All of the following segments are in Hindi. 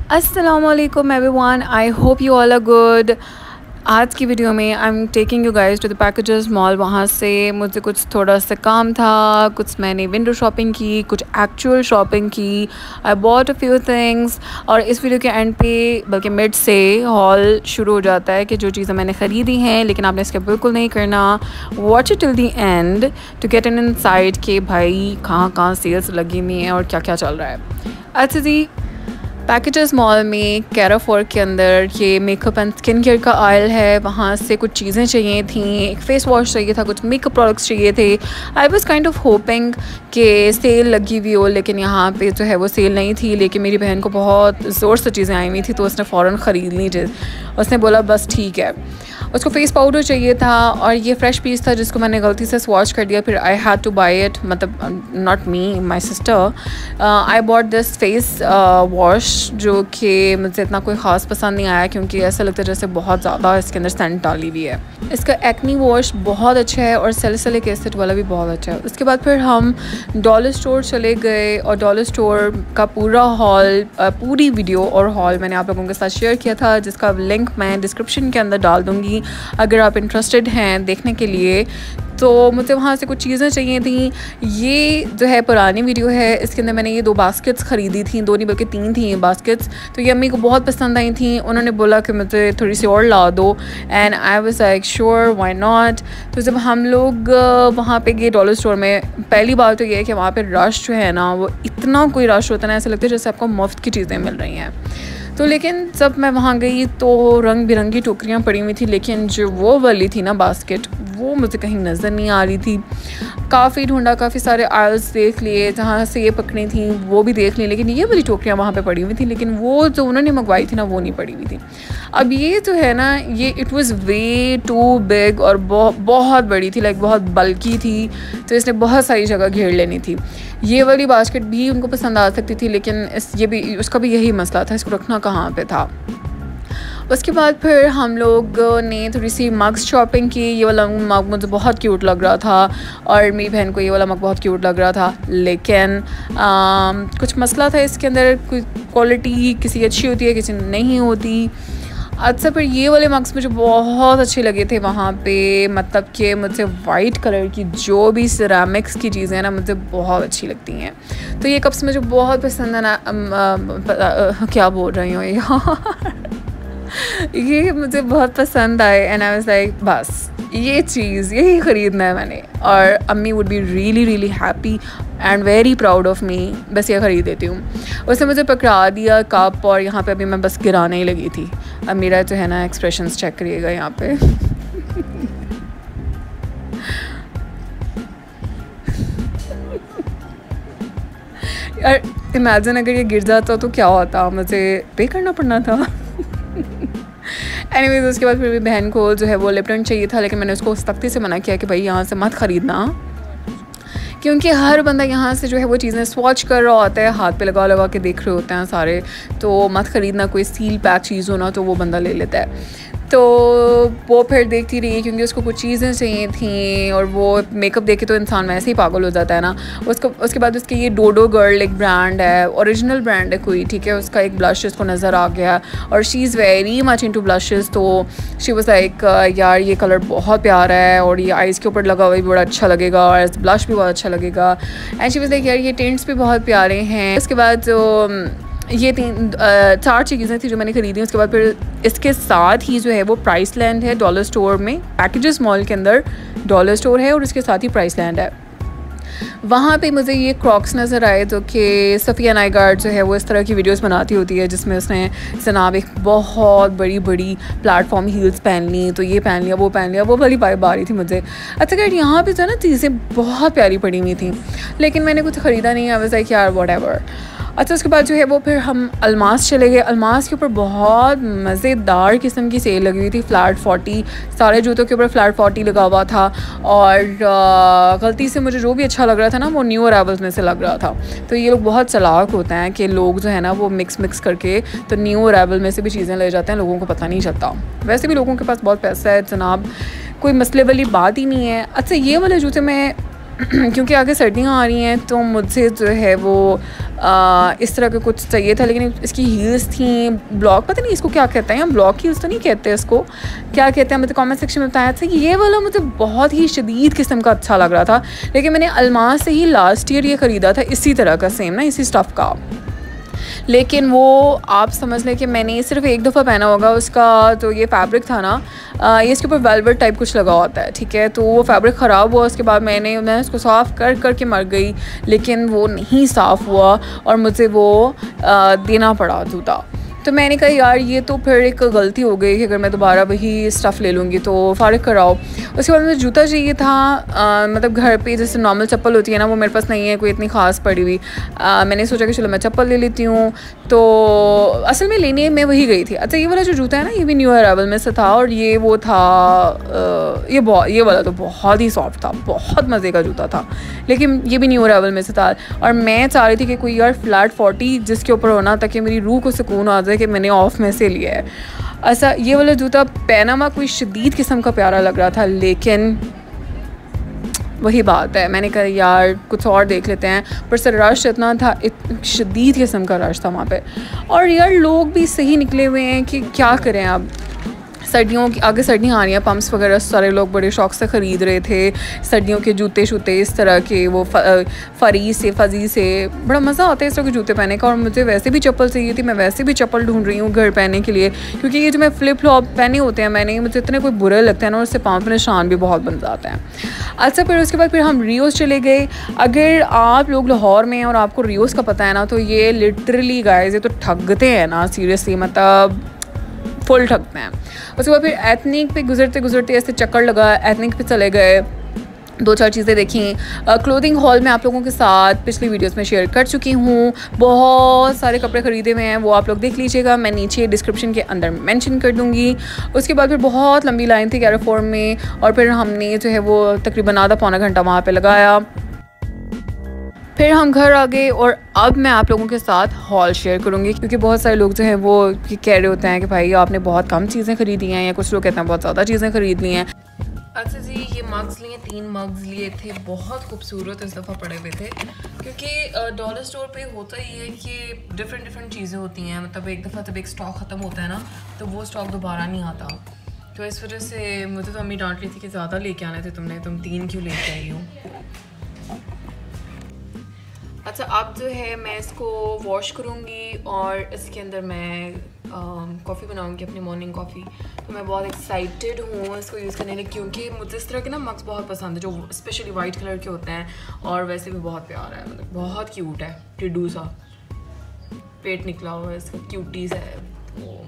Assalamualaikum everyone, I hope you all are good. आज की वीडियो में I am taking you guys to the Packages Mall. वहाँ से मुझे कुछ थोड़ा सा काम था, कुछ मैंने विंडो शॉपिंग की, कुछ एक्चुअल शॉपिंग की। I bought a few things. और इस वीडियो के एंड पे बल्कि मिड से हॉल शुरू हो जाता है कि जो चीज़ें मैंने ख़रीदी हैं, लेकिन आपने इसका बिल्कुल नहीं करना। Watch it till the end to get an insight कि भाई कहाँ कहाँ सेल्स लगी हुई हैं और क्या क्या चल रहा है। अच्छा जी, पैकेजेस मॉल में कैराफोर के अंदर ये मेकअप एंड स्किन केयर का आयल है। वहाँ से कुछ चीज़ें चाहिए थी, एक फ़ेस वॉश चाहिए था, कुछ मेकअप प्रोडक्ट्स चाहिए थे। I was kind of hoping कि सेल लगी हुई हो, लेकिन यहाँ पे जो है वो सेल नहीं थी। लेकिन मेरी बहन को बहुत ज़ोर से चीज़ें आई हुई थी तो उसने फ़ौरन ख़रीद ली। उसने बोला बस ठीक है। उसको फेस पाउडर चाहिए था और ये फ्रेश पीस था जिसको मैंने गलती से स्वॉच कर दिया। फिर I had to buy it, मतलब not me, my sister. I bought this face wash जो कि मुझे इतना कोई ख़ास पसंद नहीं आया क्योंकि ऐसा लगता है जैसे बहुत ज़्यादा इसके अंदर सेंट डाली हुई है। इसका एक्नी वॉश बहुत अच्छा है और सैलिसिलिक एसिड वाला भी बहुत अच्छा है। उसके बाद फिर हम डॉलर स्टोर चले गए और डॉलर स्टोर का पूरा हॉल, पूरी वीडियो और हॉल मैंने आप लोगों के साथ शेयर किया था, जिसका लिंक मैं डिस्क्रिप्शन के अंदर डाल दूँगी अगर आप इंटरेस्टेड हैं देखने के लिए। तो मुझे वहाँ से कुछ चीज़ें चाहिए थी। ये जो है पुरानी वीडियो है, इसके अंदर मैंने ये 2 बास्केट्स ख़रीदी थी, 2 नहीं बल्कि 3 थी ये बास्केट्स। तो ये अम्मी को बहुत पसंद आई थी, उन्होंने बोला कि मुझे थोड़ी सी और ला दो and I was like sure why not. तो जब हम लोग वहाँ पे गए डॉलर स्टोर में, पहली बात तो ये है कि वहाँ पर रश जो है ना, वो इतना कोई रश होता है ना, ऐसा लगता है जैसे आपको मुफ्त की चीज़ें मिल रही हैं। तो लेकिन जब मैं वहाँ गई तो रंग बिरंगी टोकरियाँ पड़ी हुई थी, लेकिन जो वो वाली थी ना बास्केट, वो मुझे कहीं नज़र नहीं आ रही थी। काफ़ी ढूंढा, काफ़ी सारे आयल्स देख लिए, जहाँ से ये पकड़ी थी वो भी देख ली, लेकिन ये वाली टोकरियाँ वहाँ पे पड़ी हुई थी, लेकिन वो जो उन्होंने मंगवाई थी ना वो नहीं पड़ी हुई थी। अब ये जो है ना, ये it was way too big और बहुत बड़ी थी, लाइक बहुत बल्कि थी, तो इसने बहुत सारी जगह घेर लेनी थी। ये वाली बास्केट भी उनको पसंद आ सकती थी, लेकिन ये भी, उसका भी यही मसला था, इसको रखना कहाँ पे था। उसके बाद फिर हम लोग ने थोड़ी सी मग्स शॉपिंग की। ये वाला मग मुझे बहुत क्यूट लग रहा था और मेरी बहन को ये वाला मग बहुत क्यूट लग रहा था, लेकिन कुछ मसला था इसके अंदर। क्वालिटी किसी अच्छी होती है, किसी नहीं होती। अच्छा, फिर ये वाले मग्स मुझे बहुत अच्छे लगे थे वहाँ पे, मतलब कि मुझे वाइट कलर की जो भी सिरामिक्स की चीज़ें हैं ना मुझे बहुत अच्छी लगती हैं। तो ये कप्स मुझे बहुत पसंद है ना। क्या बोल रही हूँ यार ये मुझे बहुत पसंद आए एंड आई वाज लाइक बस ये चीज़ यही ख़रीदना है मैंने, और अम्मी would be really really happy and very proud of me. बस ये ख़रीद देती हूँ। उसने मुझे पकड़ा दिया कप और यहाँ पे अभी मैं बस गिराने ही लगी थी। अब मेरा जो है ना एक्सप्रेशंस चेक करिएगा यहाँ पे यार इमेजिन अगर ये गिर जाता तो क्या होता, मुझे पे करना पड़ना था एनीवेज, उसके बाद फिर भी बहन को जो है वो लिप्टन चाहिए था, लेकिन मैंने उसको सख्ती से मना किया कि भाई यहाँ से मत ख़रीदना, क्योंकि हर बंदा यहाँ से जो है वो चीज़ें स्वॉच कर रहा होता है, हाथ पे लगा लगा के देख रहे होते हैं सारे। तो मत ख़रीदना, कोई सील पैक चीज़ हो ना तो वो बंदा ले लेता है। तो वो फिर देखती रही क्योंकि उसको कुछ चीज़ें चाहिए थी, और वो मेकअप देखे तो इंसान वैसे ही पागल हो जाता है ना। उसके बाद उसके ये डोडो गर्ल एक ब्रांड है, ओरिजिनल ब्रांड है कोई, ठीक है। उसका एक ब्लश उसको नज़र आ गया और she is very much into blushes. तो शी वाज लाइक यार ये कलर बहुत प्यारा है और ये आइज़ के ऊपर लगा हुआ भी बड़ा अच्छा लगेगा और ब्लश भी बहुत अच्छा लगेगा। एंड शी वाज लाइक यार ये टिंट्स भी बहुत प्यारे हैं। उसके बाद जो ये 4 चीज़ें थी जो मैंने ख़रीदी। उसके बाद फिर इसके साथ ही जो है वो प्राइस लैंड है डॉलर स्टोर में, पैकेजेस मॉल के अंदर डॉलर स्टोर है और उसके साथ ही प्राइस लैंड है। वहाँ पे मुझे ये क्रॉक्स नज़र आए जो कि सफ़िया नाइगार्ड जो है वो इस तरह की वीडियोस बनाती होती है, जिसमें उसने जनाब एक बहुत बड़ी बड़ी प्लेटफॉर्म हील्स पहन ली, तो ये पहन लिया, वो पहन लिया, वो वाली वाइब आ रही थी मुझे। अच्छा यार यहाँ पे जो है ना चीज़ें बहुत प्यारी पड़ी हुई थी, लेकिन मैंने कुछ ख़रीदा नहीं। आई वाज लाइक यार व्हाटएवर। अच्छा, उसके बाद जो है वो फिर हम अलमास चले गए। अलमास के ऊपर बहुत मज़ेदार किस्म की सेल लगी हुई थी, फ्लैट 40, सारे जूतों के ऊपर फ्लैट 40 लगा हुआ था। और गलती से मुझे जो भी अच्छा लग रहा था ना वो न्यू अराइवल्स में से लग रहा था। तो ये लोग बहुत चालाक होते हैं कि लोग जो है ना वो मिक्स करके तो न्यू अराइवल में से भी चीज़ें ले जाते हैं, लोगों को पता नहीं चलता। वैसे भी लोगों के पास बहुत पैसा है जनाब, कोई मसले वाली बात ही नहीं है। अच्छा, ये वाले जूते मैं क्योंकि आगे सर्दियाँ आ रही हैं तो मुझे जो है वो इस तरह का कुछ चाहिए था, लेकिन इसकी हील्स थी ब्लॉक, पता नहीं इसको क्या कहते हैं, ब्लॉक हील्स तो नहीं कहते इसको, क्या कहते हैं मुझे कमेंट सेक्शन में बताया था। ये वाला मुझे बहुत ही शदीद किस्म का अच्छा लग रहा था, लेकिन मैंने अलमास से ही लास्ट ईयर ये ख़रीदा था इसी तरह का, सेम ना इसी स्टफ़ का, लेकिन वो आप समझ लें कि मैंने सिर्फ एक दफ़ा पहना होगा। उसका जो ये फैब्रिक था ना, ये इसके ऊपर वेलवेट टाइप कुछ लगा होता है, ठीक है, तो वो फैब्रिक ख़राब हुआ। उसके बाद मैं उसको साफ़ कर के मर गई, लेकिन वो नहीं साफ़ हुआ और मुझे वो देना पड़ा जूता। तो मैंने कहा यार ये तो फिर एक गलती हो गई कि अगर मैं दोबारा वही स्टफ़ ले लूँगी तो फ़ारिग कराओ। उसके बाद मुझे जूता चाहिए था, मतलब घर पे जैसे नॉर्मल चप्पल होती है ना, वो मेरे पास नहीं है कोई इतनी ख़ास पड़ी हुई। मैंने सोचा कि चलो मैं चप्पल ले लेती हूँ, तो असल में लेने मैं वही गई थी। अच्छा, ये वाला जो जूता है ना, ये भी न्यू अराइवल में से था, और ये वो था, ये वाला तो बहुत ही सॉफ्ट था, बहुत मज़े का जूता था, लेकिन ये भी न्यू अराइवल में से था। और मैं चाह रही थी कि कोई यार फ्लैट 40 जिसके ऊपर होना, ताकि मेरी रूह को सुकून आ जाए कि मैंने ऑफ में से लिया है। ऐसा ये वाला जूता पहना कोई शदीद किस्म का प्यारा लग रहा था, लेकिन वही बात है, मैंने कहा यार कुछ और देख लेते हैं, पर सर रश इतना था, शदीद किस्म का रश था वहाँ पे। और यार लोग भी सही निकले हुए हैं कि क्या करें अब, सर्दियों की आगे सर्दियाँ आ रही हैं, पम्प्स वगैरह सारे लोग बड़े शौक से ख़रीद रहे थे सर्दियों के जूते शूते इस तरह के, वो फरी से फजी से, बड़ा मज़ा आता है इस तरह के जूते पहनने का। और मुझे वैसे भी चप्पल चाहिए थी, मैं वैसे भी चप्पल ढूंढ रही हूँ घर पहनने के लिए, क्योंकि ये जो मैं फ्लिप फ्लॉप पहने होते हैं मैंने, मुझे इतने कोई बुरे लगते हैं ना, और उससे पाँव पे निशान भी बहुत बन जाते हैं। अच्छा, फिर उसके बाद फिर हम रियोस चले गए। अगर आप लोग लाहौर में हैं और आपको रियोस का पता है ना, तो ये लिटरली गाइस ये तो ठगते हैं ना, सीरियसली, मतलब फुल ठगते हैं। उसके बाद फिर एथनिक पे गुजरते गुजरते ऐसे चक्कर लगा, एथनिक पे चले गए, 2-4 चीज़ें देखी। क्लोथिंग हॉल में आप लोगों के साथ पिछली वीडियोस में शेयर कर चुकी हूँ, बहुत सारे कपड़े ख़रीदे हुए हैं, वो आप लोग देख लीजिएगा, मैं नीचे डिस्क्रिप्शन के अंदर मेंशन कर दूँगी। उसके बाद फिर बहुत लंबी लाइन थी कैराफोर में, और फिर हमने जो है वो तकरीबन आधा पौना घंटा वहाँ पर लगाया। फिर हम घर आ गए, और अब मैं आप लोगों के साथ हॉल शेयर करूँगी, क्योंकि बहुत सारे लोग जो हैं वो कह रहे होते हैं कि भाई आपने बहुत कम चीज़ें ख़रीदी हैं, या कुछ लोग कहते हैं बहुत ज़्यादा चीज़ें ख़रीद ली हैं। अच्छा जी, ये मग्स लिए, 3 मग्स लिए थे, बहुत खूबसूरत इस दफ़ा पड़े हुए थे, क्योंकि डॉलर स्टोर पे होता ही है कि डिफरेंट चीज़ें होती हैं, मतलब एक दफ़ा जब एक स्टॉक ख़त्म होता है ना, तो वो स्टॉक दोबारा नहीं आता। तो इस वजह से मुझे तो अम्मी डांट रही थी कि ज़्यादा लेके आने थे तुम 3 क्यों लेके आई हो। अच्छा, अब जो है मैं इसको वॉश करूँगी, और इसके अंदर मैं कॉफ़ी बनाऊँगी, अपनी मॉर्निंग कॉफ़ी। तो मैं बहुत एक्साइटेड हूँ इसको यूज़ करने के लिए, क्योंकि मुझे इस तरह के ना मग्स बहुत पसंद है, जो स्पेशली वाइट कलर के होते हैं, और वैसे भी बहुत प्यारा है, मतलब बहुत क्यूट है, टिड्डू सा पेट निकला हुआ है इसका, क्यूटीज़ है वो।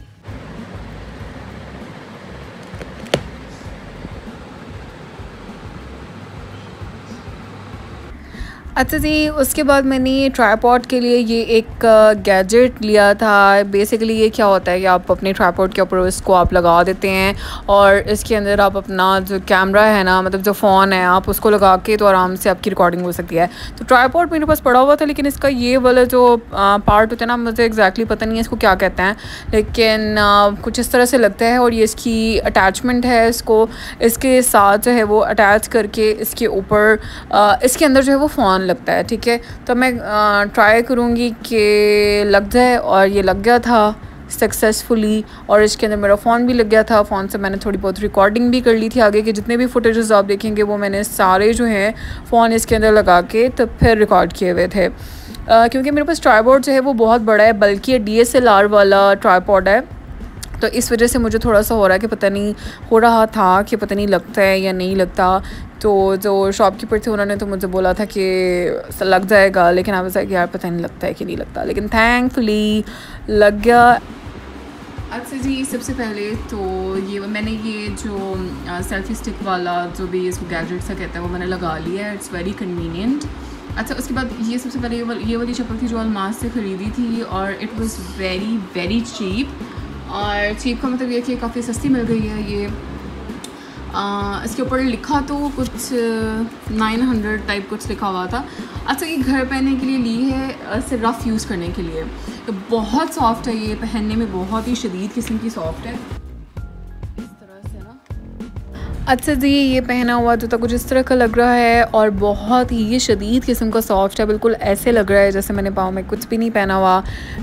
अच्छा जी, उसके बाद मैंने ट्राइपॉड के लिए ये एक गैजेट लिया था। बेसिकली ये क्या होता है कि आप अपने ट्राइपॉड के ऊपर इसको आप लगा देते हैं, और इसके अंदर आप अपना जो कैमरा है ना, मतलब जो फ़ोन है, आप उसको लगा के तो आराम से आपकी रिकॉर्डिंग हो सकती है। तो ट्राइपॉड मेरे पास पड़ा हुआ था, लेकिन इसका ये वाला जो पार्ट होता है ना, मुझे एग्जैक्टली पता नहीं है इसको क्या कहते हैं, लेकिन कुछ इस तरह से लगता है, और ये इसकी अटैचमेंट है, इसको इसके साथ जो है वो अटैच करके इसके ऊपर इसके अंदर जो है वो फ़ोन लगता है, ठीक है। तो मैं ट्राई करूँगी कि लग जाए, और ये लग गया था सक्सेसफुली, और इसके अंदर मेरा फ़ोन भी लग गया था। फ़ोन से मैंने थोड़ी बहुत रिकॉर्डिंग भी कर ली थी, आगे के जितने भी फुटेजेस आप देखेंगे वो मैंने सारे जो हैं फ़ोन इसके अंदर लगा के तो फिर रिकॉर्ड किए हुए थे। क्योंकि मेरे पास ट्राइपॉड जो है वो बहुत बड़ा है, बल्कि DSLR वाला ट्राइपॉड है, तो इस वजह से मुझे थोड़ा सा हो रहा है कि पता नहीं, हो रहा था कि पता नहीं लगता है या नहीं लगता। तो जो शॉपकीपर थे उन्होंने तो मुझे बोला था कि लग जाएगा, लेकिन आप ऐसा कि यार पता नहीं लगता है कि नहीं लगता, लेकिन थैंकफुली लग गया। अच्छा जी, सबसे पहले तो मैंने ये जो सेल्फी स्टिक वाला जो भी इसको गैजेट सा कहता है वो मैंने लगा लिया है, इट्स वेरी कन्वीनियंट। अच्छा, उसके बाद ये सबसे पहले ये वाली चप्पल थी जो अलमास से ख़रीदी थी, और इट वाज वेरी चीप। और चीप का मतलब ये कि काफ़ी सस्ती मिल गई है ये। इसके ऊपर लिखा तो कुछ 900 टाइप कुछ लिखा हुआ था। अच्छा, ये घर पहनने के लिए ली है, इसे रफ़ यूज़ करने के लिए। तो बहुत सॉफ्ट है ये, पहनने में बहुत ही शदीद किस्म की सॉफ्ट है इस तरह से ना। अच्छा जी, ये पहना हुआ जूता कुछ इस तरह का लग रहा है और बहुत ही ये शदीद किस्म का सॉफ्ट है, बिल्कुल ऐसे लग रहा है जैसे मैंने पाँव में कुछ भी नहीं पहना हुआ।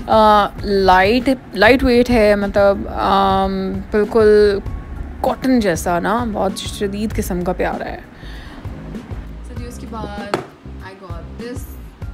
लाइट वेट है, मतलब बिल्कुल कॉटन जैसा ना, बहुत शदीद किस्म का प्यारा है। तो जी उसके बाद आई गॉट दिस।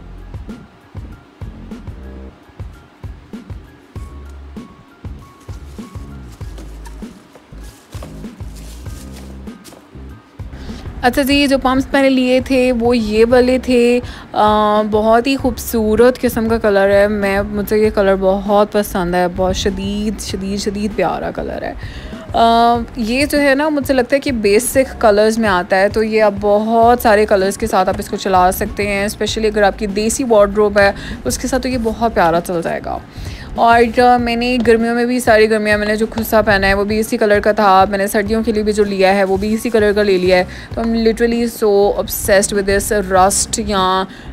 अच्छा जी, जो पम्प्स मैंने लिए थे वो ये वाले थे। बहुत ही खूबसूरत किस्म का कलर है, मुझे ये कलर बहुत पसंद है, बहुत शदीद शदीद शदीद प्यारा कलर है। ये जो है ना, मुझे लगता है कि बेसिक कलर्स में आता है, तो ये आप बहुत सारे कलर्स के साथ आप इसको चला सकते हैं, स्पेशली अगर आपकी देसी वार्डरोब है उसके साथ, तो ये बहुत प्यारा चल जाएगा। और मैंने गर्मियों में भी, सारी गर्मियाँ मैंने जो खुस्सा पहना है वो भी इसी कलर का था। मैंने सर्दियों के लिए भी जो लिया है वो भी इसी कलर का ले लिया है। तो I am literally so obsessed with this rust, या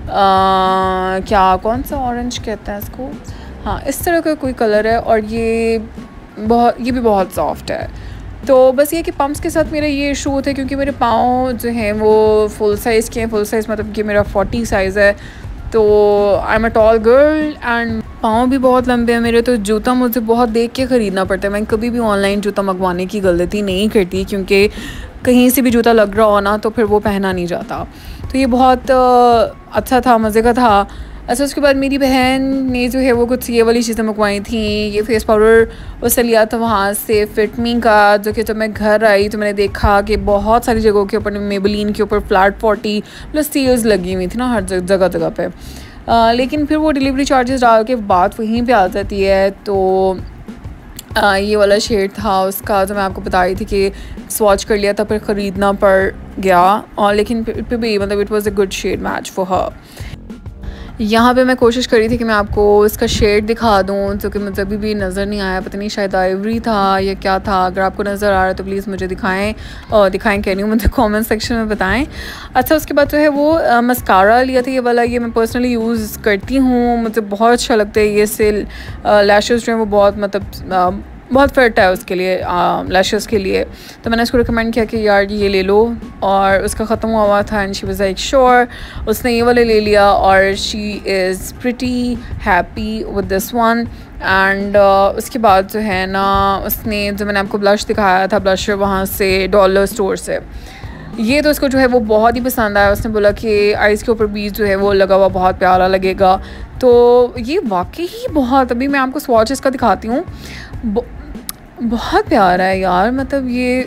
क्या कौन सा ऑरेंज कहते हैं इसको, हाँ इस तरह का कोई कलर है, और ये भी बहुत सॉफ्ट है। तो बस ये कि पम्प्स के साथ मेरा ये इशू था, क्योंकि मेरे पाँव जो हैं वो फुल साइज़ के हैं। फुल साइज़ मतलब कि मेरा 40 साइज़ है, तो I am a tall girl and पाँव भी बहुत लंबे हैं मेरे, तो जूता मुझे बहुत देख के ख़रीदना पड़ता है। मैं कभी भी ऑनलाइन जूता मंगवाने की गलती नहीं करती, क्योंकि कहीं से भी जूता लग रहा हो ना तो फिर वो पहना नहीं जाता। तो ये बहुत अच्छा था, मज़े का था। अच्छा, उसके बाद मेरी बहन ने जो है वो कुछ ये वाली चीज़ें मंगवाई थी। ये फेस पाउडर उससे लिया था वहाँ से फिटमी का, जो कि जब मैं घर आई तो मैंने देखा कि बहुत सारी जगहों के ऊपर, मेबेलिन के ऊपर फ्लैट 40 प्लस सेल्स लगी हुई थी ना हर जगह जगह पे। लेकिन फिर वो डिलीवरी चार्जेस डाल के बात वहीं पे आ जाती है। तो ये वाला शेड था उसका, जो मैं आपको बता रही थी कि स्वॉच कर लिया था, फिर ख़रीदना पड़ गया। और लेकिन फिर भी मतलब it was a good shade match for her. यहाँ पे मैं कोशिश करी थी कि मैं आपको इसका शेड दिखा दूँ, जो कि मुझे अभी भी नज़र नहीं आया, पता नहीं शायद आइवरी था या क्या था। अगर आपको नज़र आ रहा है तो प्लीज़ मुझे दिखाएं, और दिखाएं कह रही हूँ, मुझे कमेंट सेक्शन में बताएं। अच्छा, उसके बाद जो है वो मस्कारा लिया था, ये वाला। ये मैं पर्सनली यूज़ करती हूँ, मुझे बहुत अच्छा लगता है। ये से लैशेज़ जो हैं वो बहुत मतलब बहुत फिट है उसके लिए, लैशेस के लिए। तो मैंने इसको रिकमेंड किया कि यार ये ले लो, और उसका ख़त्म हुआ था and she was like sure. उसने ये वाले ले लिया और she is pretty happy with this one. And उसके बाद जो है ना, उसने जो मैंने आपको ब्लश दिखाया था, ब्लशर वहाँ से डॉलर स्टोर से, ये तो उसको जो है वो बहुत ही पसंद आया। उसने बोला कि आइज़ के ऊपर बीज जो है वो लगा हुआ बहुत प्यारा लगेगा। तो ये वाकई ही बहुत, अभी मैं आपको स्वॉच इसका दिखाती हूँ, बहुत प्यारा है यार। मतलब ये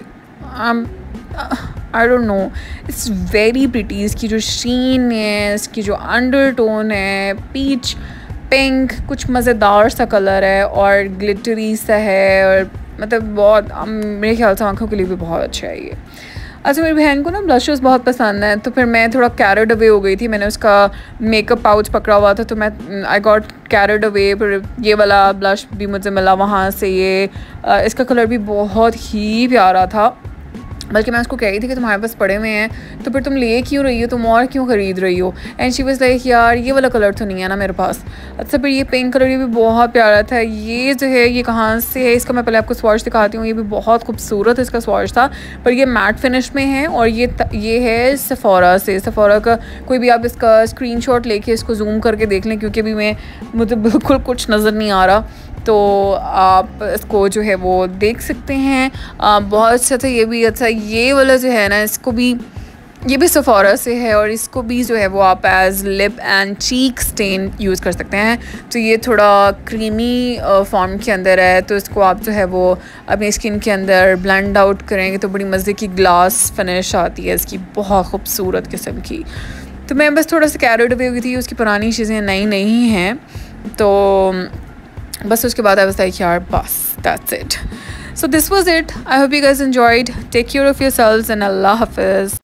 I don't know, it's very pretty. इसकी जो शीन है, इसकी जो अंडरटोन है, पीच पिंक कुछ मज़ेदार सा कलर है और ग्लिटरी सा है, और मतलब बहुत मेरे ख्याल से आँखों के लिए भी बहुत अच्छा है ये। अच्छा, मेरी बहन को ना ब्लशेस बहुत पसंद है, तो फिर मैं थोड़ा कैरिड अवे हो गई थी। मैंने उसका मेकअप पाउच पकड़ा हुआ था, तो मैं आई गॉट कैरिड अवे। फिर ये वाला ब्लश भी मुझे मिला वहाँ से। ये इसका कलर भी बहुत ही प्यारा था, बल्कि मैं उसको कह रही थी कि तुम्हारे पास पड़े हुए हैं तो फिर तुम ले क्यों रही हो, तुम और क्यों ख़रीद रही हो। एंड शी वाज लाइक यार ये वाला कलर तो नहीं है ना मेरे पास। अच्छा, फिर ये पिंक कलर, ये भी बहुत प्यारा था। ये जो है ये कहाँ से है, इसका मैं पहले आपको स्वॉच दिखाती हूँ। ये भी बहुत खूबसूरत इसका स्वॉच था, पर ये मैट फिनिश में है, और ये है सेफोरा से। सेफोरा का कोई भी आप इसका स्क्रीनशॉट लेके इसको जूम करके देख लें, क्योंकि अभी मुझे बिल्कुल कुछ नज़र नहीं आ रहा, तो आप इसको जो है वो देख सकते हैं। बहुत अच्छा था ये भी। अच्छा, ये वाला जो है ना, इसको भी, ये भी सेफोरा से है, और इसको भी जो है वो आप as lip and cheek stain use कर सकते हैं। तो ये थोड़ा क्रीमी फॉर्म के अंदर है, तो इसको आप जो है वो अपनी स्किन के अंदर ब्लेंड आउट करेंगे तो बड़ी मज़े की ग्लास फिनिश आती है इसकी, बहुत खूबसूरत किस्म की। तो मैं बस थोड़ा सा कैरिड अवे हुई थी, उसकी पुरानी चीज़ें नई नहीं हैं, तो बस उसके बाद आई वाज लाइक यार बस that's it. So this was it. I hope you guys enjoyed. Take care of yourselves and Allah Hafiz.